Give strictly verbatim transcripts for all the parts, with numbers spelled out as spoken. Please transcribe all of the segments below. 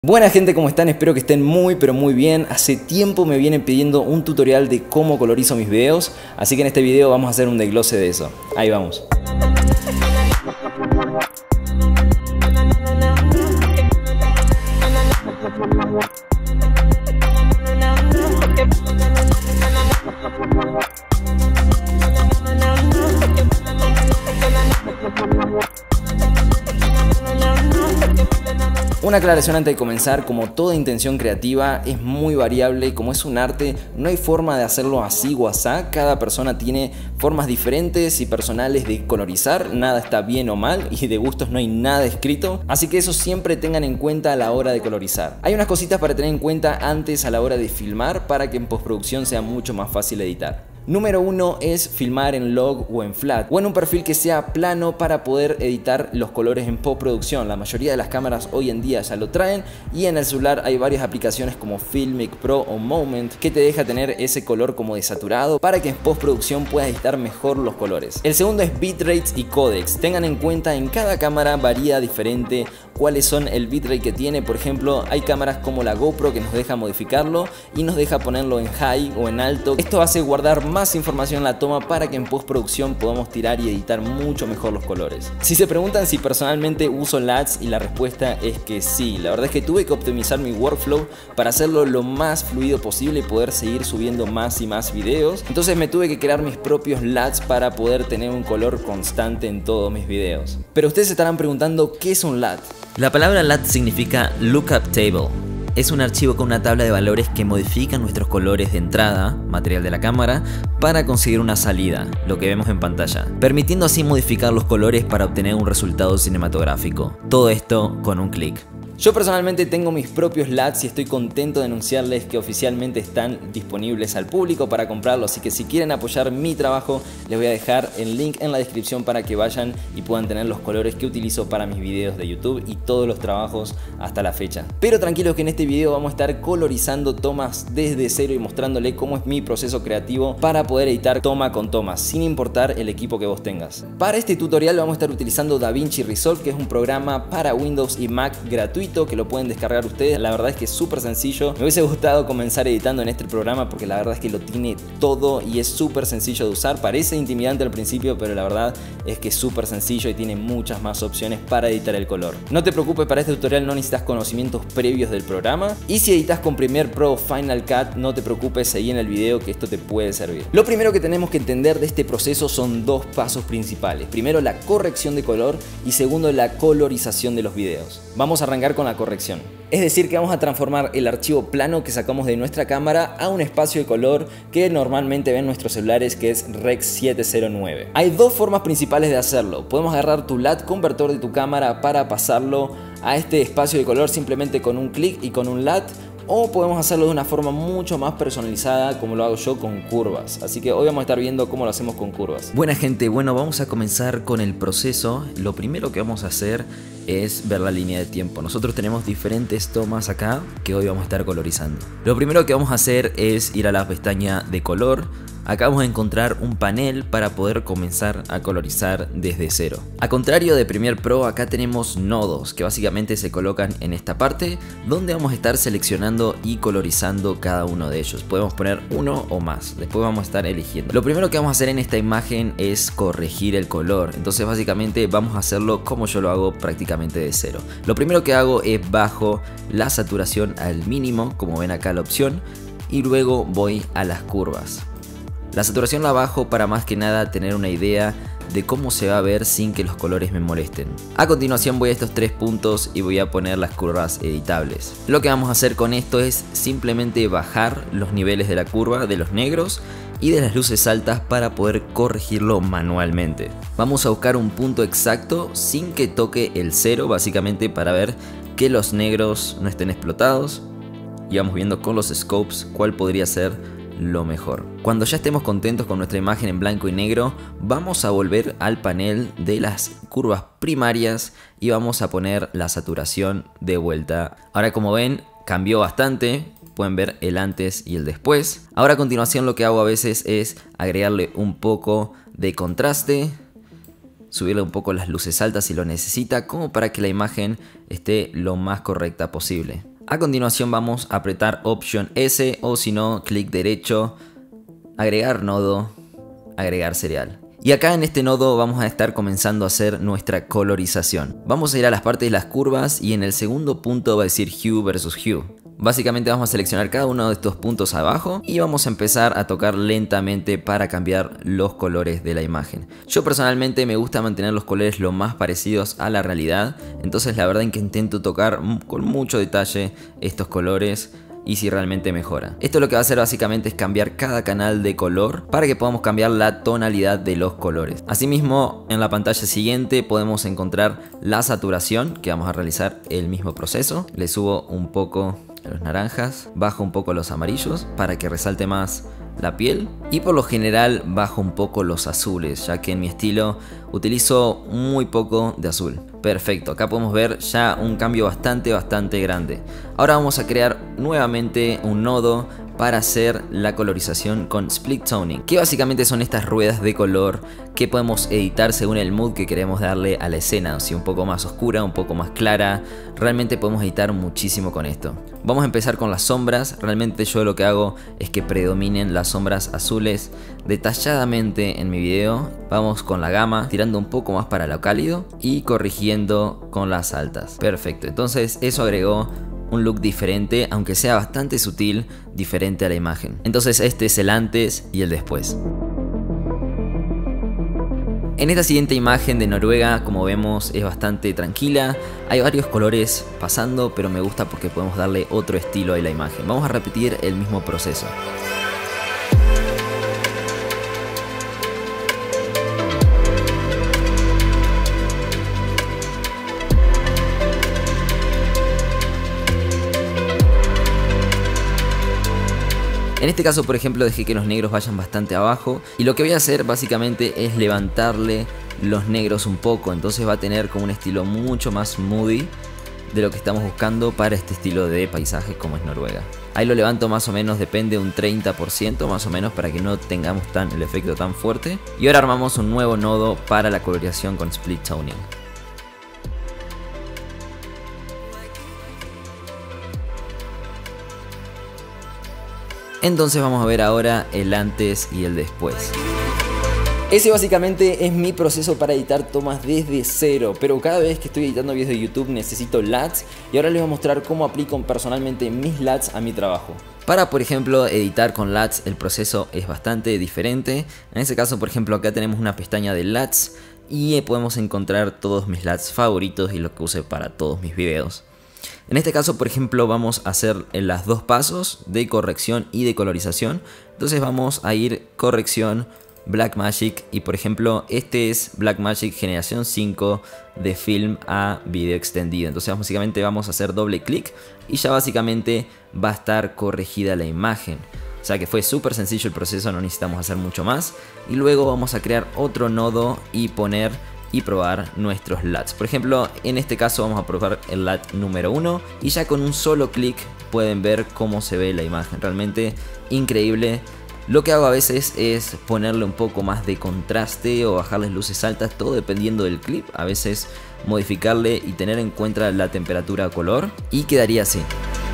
Buena gente, ¿cómo están? Espero que estén muy pero muy bien. Hace tiempo me vienen pidiendo un tutorial de cómo colorizo mis videos, así que en este video vamos a hacer un desglose de eso. Ahí vamos. Una aclaración antes de comenzar: como toda intención creativa es muy variable y como es un arte no hay forma de hacerlo así o asá. Cada persona tiene formas diferentes y personales de colorizar, nada está bien o mal y de gustos no hay nada escrito, así que eso siempre tengan en cuenta a la hora de colorizar. Hay unas cositas para tener en cuenta antes a la hora de filmar para que en postproducción sea mucho más fácil editar. Número uno es filmar en log o en flat o en un perfil que sea plano para poder editar los colores en postproducción. La mayoría de las cámaras hoy en día ya lo traen y en el celular hay varias aplicaciones como Filmic Pro o Moment que te deja tener ese color como desaturado para que en postproducción puedas editar mejor los colores. El segundo es bitrates y codecs. Tengan en cuenta, en cada cámara varía diferente cuáles son el bitrate que tiene. Por ejemplo, hay cámaras como la GoPro que nos deja modificarlo y nos deja ponerlo en high o en alto. Esto hace guardar más información en la toma para que en postproducción podamos tirar y editar mucho mejor los colores. Si se preguntan si personalmente uso L U Ts, y la respuesta es que sí. La verdad es que tuve que optimizar mi workflow para hacerlo lo más fluido posible y poder seguir subiendo más y más videos. Entonces me tuve que crear mis propios L U Ts para poder tener un color constante en todos mis videos. Pero ustedes se estarán preguntando, ¿qué es un L U T? La palabra L U T significa Lookup Table. Es un archivo con una tabla de valores que modifica nuestros colores de entrada, material de la cámara, para conseguir una salida, lo que vemos en pantalla, permitiendo así modificar los colores para obtener un resultado cinematográfico. Todo esto con un clic. Yo personalmente tengo mis propios L U Ts y estoy contento de anunciarles que oficialmente están disponibles al público para comprarlo, así que si quieren apoyar mi trabajo les voy a dejar el link en la descripción para que vayan y puedan tener los colores que utilizo para mis videos de YouTube y todos los trabajos hasta la fecha. Pero tranquilos que en este video vamos a estar colorizando tomas desde cero y mostrándole cómo es mi proceso creativo para poder editar toma con toma, sin importar el equipo que vos tengas. Para este tutorial vamos a estar utilizando DaVinci Resolve, que es un programa para Windows y Mac gratuito que lo pueden descargar ustedes. La verdad es que es súper sencillo. Me hubiese gustado comenzar editando en este programa porque la verdad es que lo tiene todo y es súper sencillo de usar. Parece intimidante al principio, pero la verdad es que es súper sencillo y tiene muchas más opciones para editar el color. No te preocupes, para este tutorial no necesitas conocimientos previos del programa, y si editas con Premiere Pro o Final Cut no te preocupes, seguí en el video que esto te puede servir. Lo primero que tenemos que entender de este proceso son dos pasos principales. Primero, la corrección de color, y segundo, la colorización de los videos. Vamos a arrancar con la corrección. Es decir, que vamos a transformar el archivo plano que sacamos de nuestra cámara a un espacio de color que normalmente ven nuestros celulares, que es Rec siete cero nueve. Hay dos formas principales de hacerlo. Podemos agarrar tu L U T convertor de tu cámara para pasarlo a este espacio de color simplemente con un clic y con un L U T, o podemos hacerlo de una forma mucho más personalizada como lo hago yo con curvas. Así que hoy vamos a estar viendo cómo lo hacemos con curvas. Buena gente, bueno, vamos a comenzar con el proceso. Lo primero que vamos a hacer es ver la línea de tiempo. Nosotros tenemos diferentes tomas acá que hoy vamos a estar colorizando. Lo primero que vamos a hacer es ir a la pestaña de color. Acá vamos a encontrar un panel para poder comenzar a colorizar desde cero. A contrario de Premiere Pro, acá tenemos nodos que básicamente se colocan en esta parte donde vamos a estar seleccionando y colorizando cada uno de ellos. Podemos poner uno o más, después vamos a estar eligiendo. Lo primero que vamos a hacer en esta imagen es corregir el color. Entonces básicamente vamos a hacerlo como yo lo hago prácticamente de cero. Lo primero que hago es bajo la saturación al mínimo, como ven acá la opción, y luego voy a las curvas. La saturación la bajo para más que nada tener una idea de cómo se va a ver sin que los colores me molesten. A continuación voy a estos tres puntos y voy a poner las curvas editables. Lo que vamos a hacer con esto es simplemente bajar los niveles de la curva de los negros y de las luces altas para poder corregirlo manualmente. Vamos a buscar un punto exacto sin que toque el cero, básicamente para ver que los negros no estén explotados, y vamos viendo con los scopes cuál podría ser lo mejor. Cuando ya estemos contentos con nuestra imagen en blanco y negro, vamos a volver al panel de las curvas primarias y vamos a poner la saturación de vuelta. Ahora, como ven, cambió bastante. Pueden ver el antes y el después. Ahora a continuación lo que hago a veces es agregarle un poco de contraste, subirle un poco las luces altas si lo necesita, como para que la imagen esté lo más correcta posible. A continuación vamos a apretar Option S o si no, clic derecho, agregar nodo, agregar serial. Y acá en este nodo vamos a estar comenzando a hacer nuestra colorización. Vamos a ir a las partes de las curvas y en el segundo punto va a decir Hue versus Hue. Básicamente vamos a seleccionar cada uno de estos puntos abajo y vamos a empezar a tocar lentamente para cambiar los colores de la imagen. Yo personalmente me gusta mantener los colores lo más parecidos a la realidad, entonces la verdad es que intento tocar con mucho detalle estos colores y si realmente mejora. Esto lo que va a hacer básicamente es cambiar cada canal de color para que podamos cambiar la tonalidad de los colores. Asimismo, en la pantalla siguiente podemos encontrar la saturación, que vamos a realizar el mismo proceso. Le subo un poco los naranjas, bajo un poco los amarillos para que resalte más la piel y por lo general bajo un poco los azules, ya que en mi estilo utilizo muy poco de azul. Perfecto, acá podemos ver ya un cambio bastante bastante grande. Ahora vamos a crear nuevamente un nodo para hacer la colorización con split toning, que básicamente son estas ruedas de color que podemos editar según el mood que queremos darle a la escena, si un poco más oscura, un poco más clara. Realmente podemos editar muchísimo con esto. Vamos a empezar con las sombras. Realmente yo lo que hago es que predominen las sombras azules detalladamente en mi video. Vamos con la gama, tirando un poco más para lo cálido y corrigiendo con las altas. Perfecto, entonces eso agregó un look diferente, aunque sea bastante sutil, diferente a la imagen. Entonces este es el antes y el después. En esta siguiente imagen de Noruega, como vemos, es bastante tranquila. Hay varios colores pasando, pero me gusta porque podemos darle otro estilo a la imagen. Vamos a repetir el mismo proceso. En este caso, por ejemplo, dejé que los negros vayan bastante abajo y lo que voy a hacer básicamente es levantarle los negros un poco, entonces va a tener como un estilo mucho más moody de lo que estamos buscando para este estilo de paisaje como es Noruega. Ahí lo levanto más o menos, depende de un treinta por ciento más o menos para que no tengamos tan, el efecto tan fuerte. Y ahora armamos un nuevo nodo para la coloración con split toning. Entonces vamos a ver ahora el antes y el después. Ese básicamente es mi proceso para editar tomas desde cero, pero cada vez que estoy editando videos de YouTube necesito L U Ts y ahora les voy a mostrar cómo aplico personalmente mis L U Ts a mi trabajo. Para, por ejemplo, editar con L U Ts el proceso es bastante diferente. En este caso, por ejemplo, acá tenemos una pestaña de L U Ts y podemos encontrar todos mis L U Ts favoritos y lo que use para todos mis videos. En este caso, por ejemplo, vamos a hacer los dos pasos de corrección y de colorización. Entonces vamos a ir corrección, Blackmagic, y por ejemplo este es Blackmagic generación cinco de film a video extendido. Entonces básicamente vamos a hacer doble clic y ya básicamente va a estar corregida la imagen. O sea que fue súper sencillo el proceso, no necesitamos hacer mucho más. Y luego vamos a crear otro nodo y poner y probar nuestros L U Ts. Por ejemplo, en este caso vamos a probar el L U T número uno y ya con un solo clic pueden ver cómo se ve la imagen. Realmente increíble. Lo que hago a veces es ponerle un poco más de contraste o bajarles luces altas, todo dependiendo del clip. A veces modificarle y tener en cuenta la temperatura o color y quedaría así.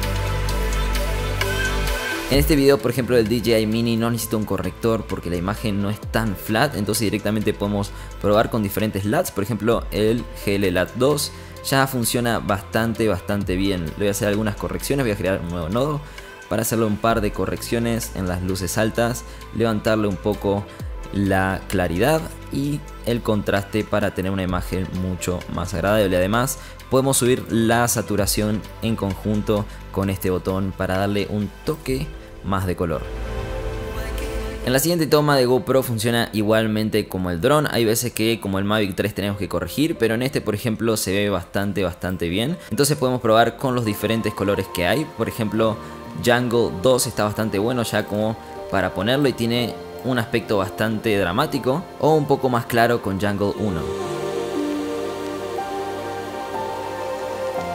En este video, por ejemplo, el D J I Mini no necesita un corrector porque la imagen no es tan flat, entonces directamente podemos probar con diferentes L U Ts. Por ejemplo, el G L L U T dos ya funciona bastante, bastante bien. Le voy a hacer algunas correcciones, voy a crear un nuevo nodo para hacerle un par de correcciones en las luces altas, levantarle un poco la claridad y el contraste para tener una imagen mucho más agradable. Además, podemos subir la saturación en conjunto con este botón para darle un toque más de color. En la siguiente toma de GoPro funciona igualmente como el dron. Hay veces que como el Mavic tres tenemos que corregir, pero en este por ejemplo se ve bastante bastante bien. Entonces podemos probar con los diferentes colores que hay. Por ejemplo, Jungle dos está bastante bueno ya como para ponerlo y tiene un aspecto bastante dramático, o un poco más claro con Jungle uno.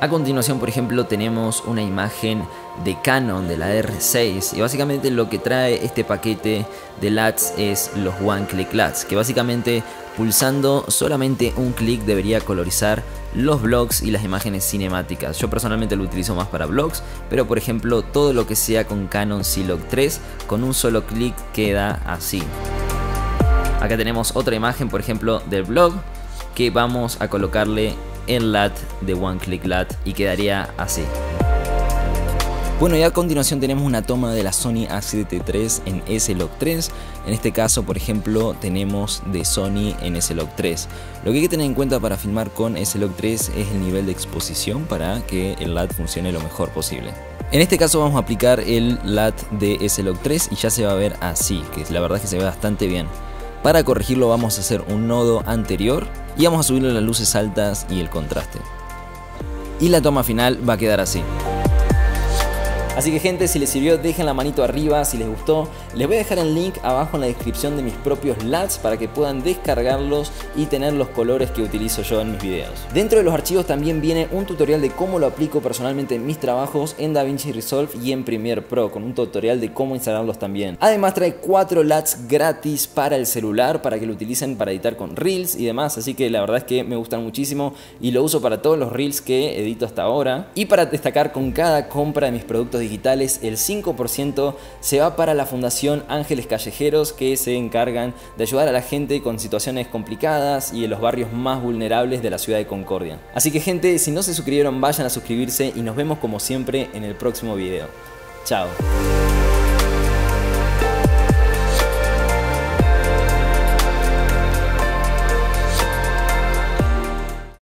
A continuación, por ejemplo, tenemos una imagen de Canon de la R seis y básicamente lo que trae este paquete de L A Ts es los One Click L A Ts, que básicamente pulsando solamente un clic debería colorizar los vlogs y las imágenes cinemáticas. Yo personalmente lo utilizo más para vlogs, pero por ejemplo todo lo que sea con Canon C-Log tres con un solo clic queda así. Acá tenemos otra imagen, por ejemplo, del vlog que vamos a colocarle el L A T de One Click L A T y quedaría así. Bueno, y a continuación tenemos una toma de la Sony A siete tres en S-Log tres. En este caso, por ejemplo, tenemos de Sony en S-Log tres. Lo que hay que tener en cuenta para filmar con S-Log tres es el nivel de exposición para que el L A T funcione lo mejor posible. En este caso vamos a aplicar el L A T de S-Log tres y ya se va a ver así, que la verdad es que se ve bastante bien. Para corregirlo vamos a hacer un nodo anterior y vamos a subirle las luces altas y el contraste. Y la toma final va a quedar así. Así que gente, si les sirvió dejen la manito arriba si les gustó. Les voy a dejar el link abajo en la descripción de mis propios L A Ts para que puedan descargarlos y tener los colores que utilizo yo en mis videos. Dentro de los archivos también viene un tutorial de cómo lo aplico personalmente en mis trabajos en DaVinci Resolve y en Premiere Pro, con un tutorial de cómo instalarlos también. Además trae cuatro L A Ts gratis para el celular para que lo utilicen para editar con Reels y demás, así que la verdad es que me gustan muchísimo y lo uso para todos los Reels que edito hasta ahora. Y para destacar, con cada compra de mis productos digitales, el cinco por ciento se va para la Fundación Ángeles Callejeros, que se encargan de ayudar a la gente con situaciones complicadas y en los barrios más vulnerables de la ciudad de Concordia. Así que gente, si no se suscribieron, vayan a suscribirse y nos vemos como siempre en el próximo video. Chao.